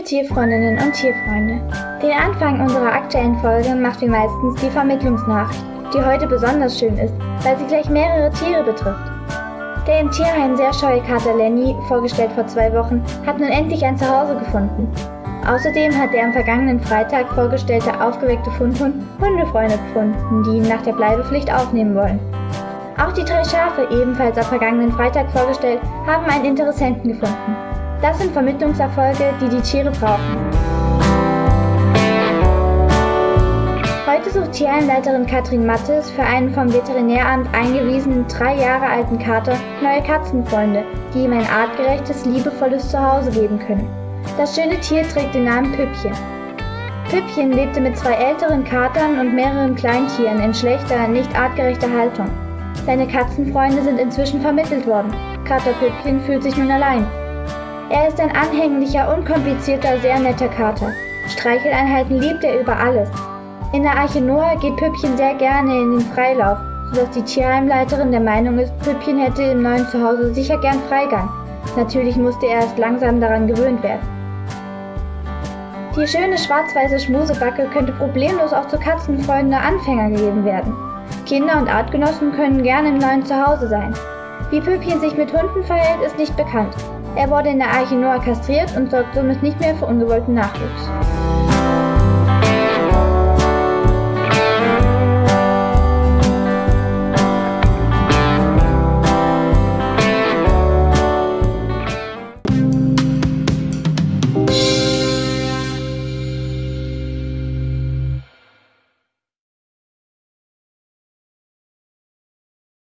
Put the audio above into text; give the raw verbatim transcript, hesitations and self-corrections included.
Liebe Tierfreundinnen und Tierfreunde, den Anfang unserer aktuellen Folge macht wie meistens die Vermittlungsnachricht, die heute besonders schön ist, weil sie gleich mehrere Tiere betrifft. Der im Tierheim sehr scheue Kater Lenny, vorgestellt vor zwei Wochen, hat nun endlich ein Zuhause gefunden. Außerdem hat der am vergangenen Freitag vorgestellte aufgeweckte Fundhund Hundefreunde gefunden, die ihn nach der Bleibepflicht aufnehmen wollen. Auch die drei Schafe, ebenfalls am vergangenen Freitag vorgestellt, haben einen Interessenten gefunden. Das sind Vermittlungserfolge, die die Tiere brauchen. Heute sucht Tierheimleiterin Katrin Mattes für einen vom Veterinäramt eingewiesenen drei Jahre alten Kater neue Katzenfreunde, die ihm ein artgerechtes, liebevolles Zuhause geben können. Das schöne Tier trägt den Namen Püppchen. Püppchen lebte mit zwei älteren Katern und mehreren Kleintieren in schlechter, nicht artgerechter Haltung. Seine Katzenfreunde sind inzwischen vermittelt worden. Kater Püppchen fühlt sich nun allein. Er ist ein anhänglicher, unkomplizierter, sehr netter Kater. Streicheleinheiten liebt er über alles. In der Arche Noah geht Püppchen sehr gerne in den Freilauf, sodass die Tierheimleiterin der Meinung ist, Püppchen hätte im neuen Zuhause sicher gern Freigang. Natürlich musste er erst langsam daran gewöhnt werden. Die schöne schwarz-weiße Schmusebacke könnte problemlos auch zu Katzenfreunden der Anfänger gegeben werden. Kinder und Artgenossen können gerne im neuen Zuhause sein. Wie Püppchen sich mit Hunden verhält, ist nicht bekannt. Er wurde in der Arche Noah kastriert und sorgt somit nicht mehr für ungewollten Nachwuchs.